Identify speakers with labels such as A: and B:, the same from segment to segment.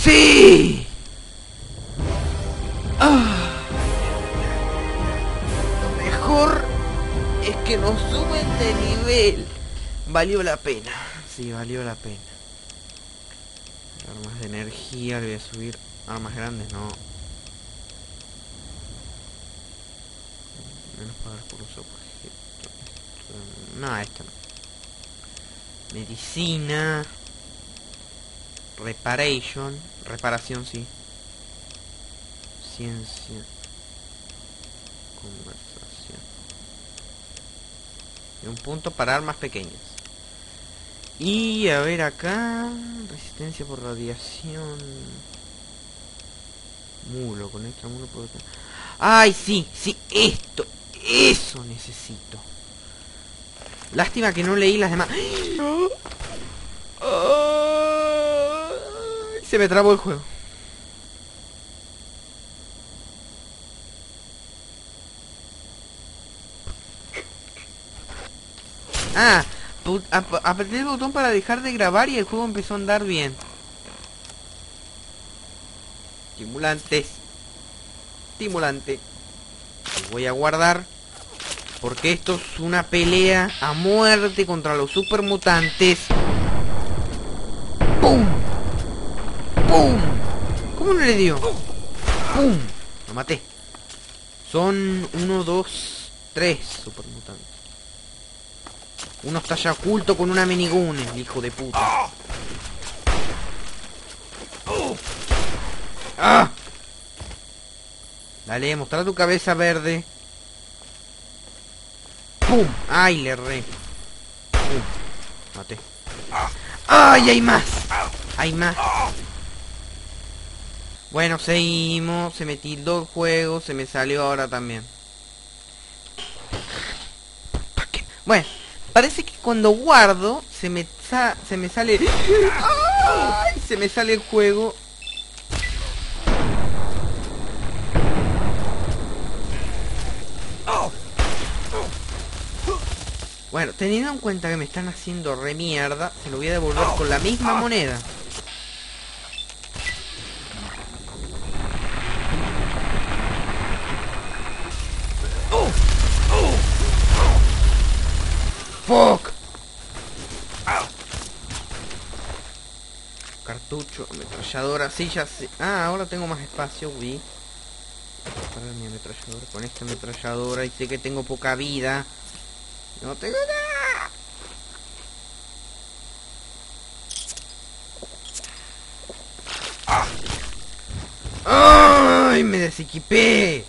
A: ¡Sí! Lo mejor es que nos suben de nivel. Valió la pena. Sí, valió la pena. Armas de energía, le voy a subir. Armas grandes, no. Menos pagar por los objetos. No, esto no. Medicina. Reparación, sí. Ciencia. Conversación. Y un punto para armas pequeñas. Y a ver acá. Resistencia por radiación. Mulo, con extra mulo puedo tener. ¡Ay, sí! Sí, esto. Eso necesito. Lástima que no leí las demás. Se me trabó el juego. Ah, apreté el botón para dejar de grabar y el juego empezó a andar bien. Estimulante. Lo voy a guardar porque esto es una pelea a muerte contra los supermutantes. ¡Pum! ¡Pum! ¿Cómo no le dio? ¡Pum! Lo maté. Son 1, 2, 3 supermutantes. Uno está ya oculto con una minigun, el hijo de puta. ¡Ah! Dale, mostrar tu cabeza verde. ¡Pum! ¡Ay, le erré! ¡Pum! Maté. ¡Ay, hay más! ¡Hay más! Bueno, seguimos. Se me tildó el juego. Se me salió ahora también. Bueno, parece que cuando guardo se me sale... ¡Ay! Se me sale el juego. Bueno, teniendo en cuenta que me están haciendo re mierda, se lo voy a devolver con la misma moneda. ¡Fuck! Cartucho, ametralladora, sí, ya sé. Ah, ahora tengo más espacio, vi. Para mi ametralladora, con esta ametralladora, y sé que tengo poca vida. No tengo nada. ¡Ay! Me desequipé.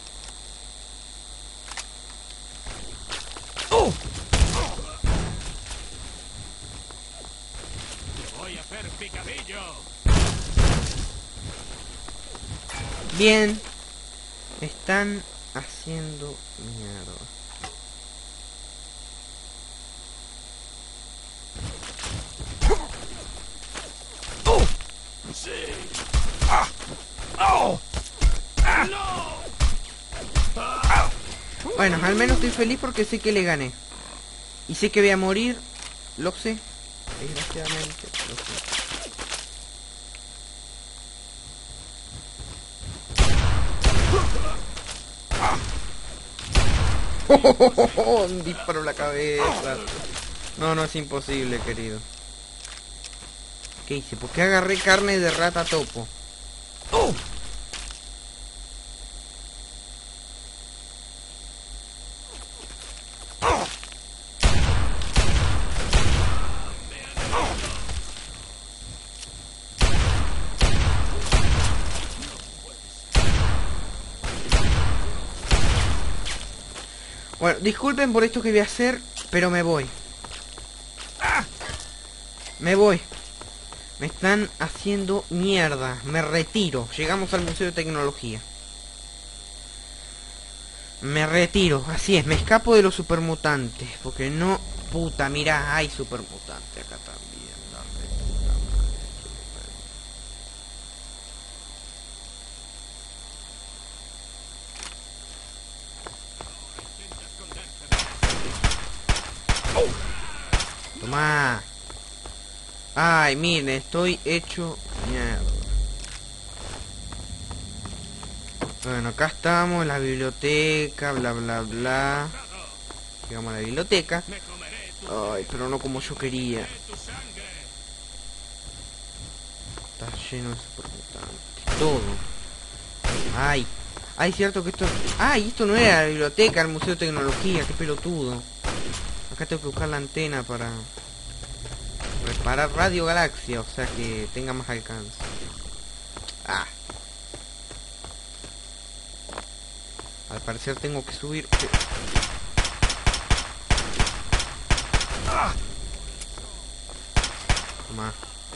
B: Voy a hacer picadillo.
A: Bien. Están haciendo mierda.
B: Sí.
A: Bueno, al menos estoy feliz porque sé que le gané. Y sé que voy a morir. Lo sé. Desgraciadamente, lo sé. Un disparo en la cabeza. No, no es imposible, querido. ¿Qué hice? ¿Por qué agarré carne de rata topo? Bueno, disculpen por esto que voy a hacer, pero me voy. Me voy. Me están haciendo mierda. Me retiro. Llegamos al Museo de Tecnología. Me retiro. Así es, me escapo de los supermutantes. Porque no... Puta, mirá, hay supermutantes acá también. La reputa madre. Tomá. Ay, miren, estoy hecho mierda. Bueno, acá estamos en la biblioteca, bla bla bla. Llegamos a la biblioteca.
B: Me comeré tu,
A: Ay, pero no como yo quería.
B: tu sangre.
A: Está lleno de supermutantes. Todo. Ay. Ay, cierto que esto... Ay, esto no era la biblioteca, el Museo de Tecnología. Qué pelotudo. Acá tengo que buscar la antena para... reparar Radio Galaxia, o sea que tenga más alcance. Ah. Al parecer tengo que subir... ¡Ah! Toma.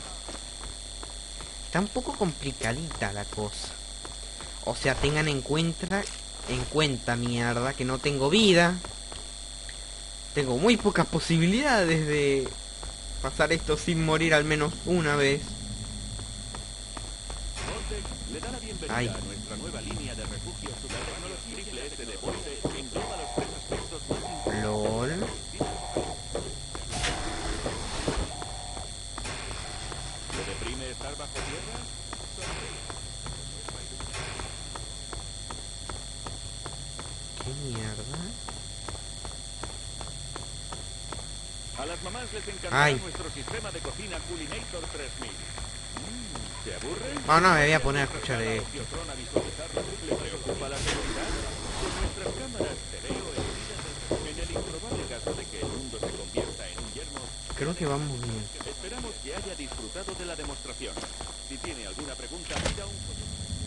A: Está un poco complicadita la cosa. O sea, tengan en cuenta, mierda, que no tengo vida. Tengo muy pocas posibilidades de pasar esto sin morir al menos una vez.
C: Le da la bienvenida
A: Ay.
C: a nuestra nueva línea de refugios subterráneos. Triple S Deporte engloba los tres aspectos más importantes.
A: LOL.
C: ¿Le deprime estar bajo tierra?
A: ¿Qué mierda?
C: A las mamás les encantará
A: Ay.
C: nuestro sistema de cocina Culinator 3000. ¿Se aburren?
A: Oh, no, me voy a poner a escuchar esto.
C: Opción a visualizarlo. ¿Le preocupa la seguridad? Con nuestras cámaras stereo en el improbable caso de que el mundo se convierta en un yermo,
A: Creo que vamos bien.
C: esperamos que haya disfrutado de la demostración. Si tiene alguna pregunta, pida un foto.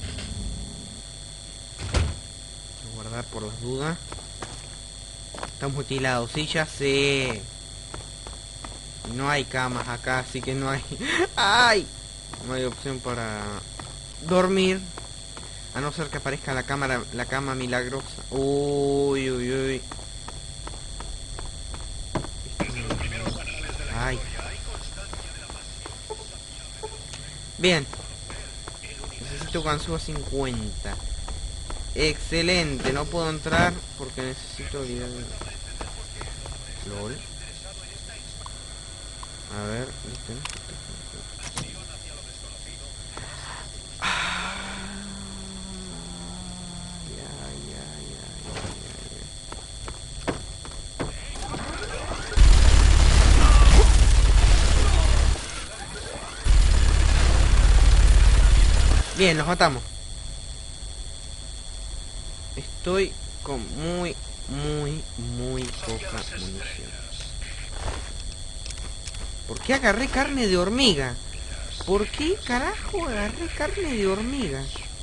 A: Voy a guardar por las dudas. Está mutilado, sí, ya sé. No hay camas acá, así que no hay... ¡Ay! No hay opción para dormir. A no ser que aparezca la cama milagrosa. Uy, uy, uy. Ay. Bien. Necesito ganzúa 50. Excelente, no puedo entrar porque necesito olvidar. LOL. A ver, ¿viste? Bien, los matamos. Estoy con muy poca munición. ¿Por qué agarré carne de hormiga? ¿Por qué carajo agarré carne de hormiga?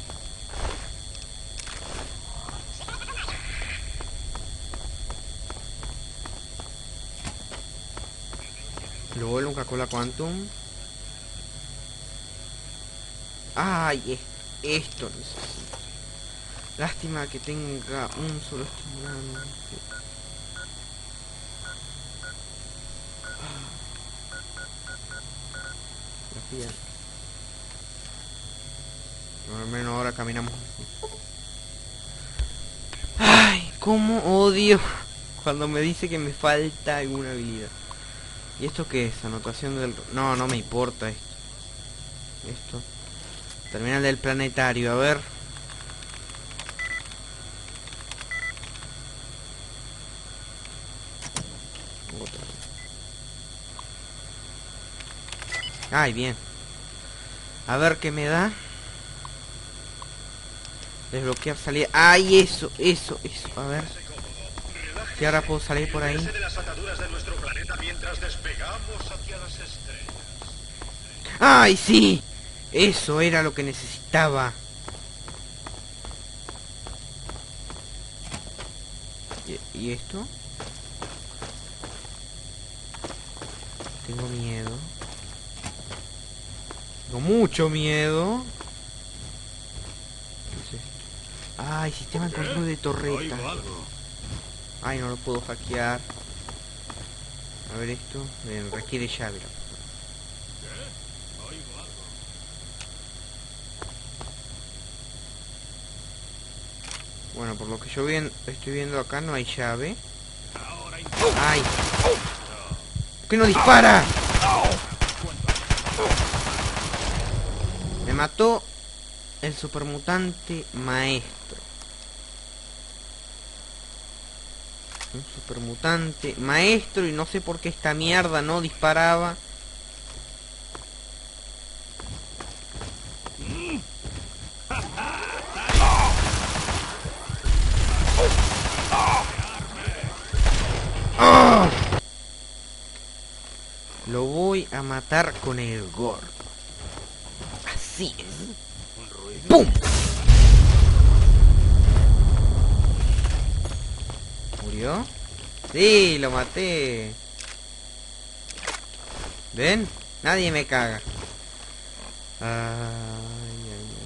A: Luego un Coca-Cola Quantum. Ay, esto necesito. Lástima que tenga un solo estimulante. La piel. Al menos ahora caminamos así. Ay, cómo odio cuando me dice que me falta alguna vida. ¿Y esto qué es? Anotación del... No, no me importa esto. Esto. Terminal del planetario, a ver. Otra. Ay, bien. A ver qué me da. Desbloquear salida. Ay, eso. A ver. Si ahora puedo salir por ahí. ¡Ay, sí! Eso era lo que necesitaba. ¿Y esto? Tengo miedo. Tengo mucho miedo. ¿Qué es esto? Ay, sistema de control de torreta. Ay, no lo puedo hackear. A ver esto. Requiere llave. Bueno, por lo que yo estoy viendo acá no hay llave. ¡Ay! ¿Por qué no dispara? Me mató. el supermutante maestro. Un supermutante maestro y no sé por qué esta mierda no disparaba. ¡Oh! Lo voy a matar con el gordo. Así es. ¡Pum! ¿Murió? Sí, lo maté. ¿Ven? Nadie me caga. Ay, ay, ay.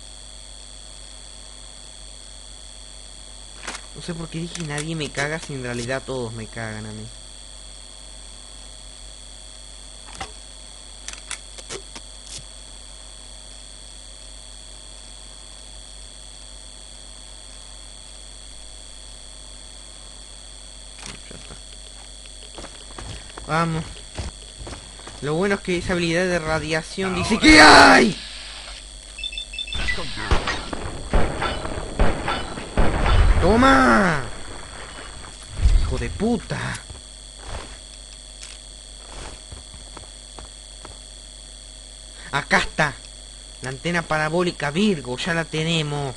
A: No sé por qué dije nadie me caga si en realidad todos me cagan a mí. Ya está. Vamos. Lo bueno es que esa habilidad de radiación dice que hay. ¡Toma! ¡Hijo de puta! Acá está. La antena parabólica Virgo, ya la tenemos.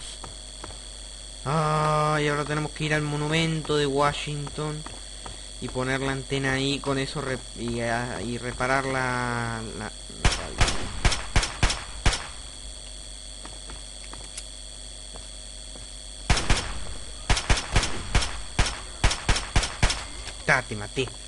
A: Ay, ahora tenemos que ir al monumento de Washington y poner la antena ahí, con eso y reparar la te maté.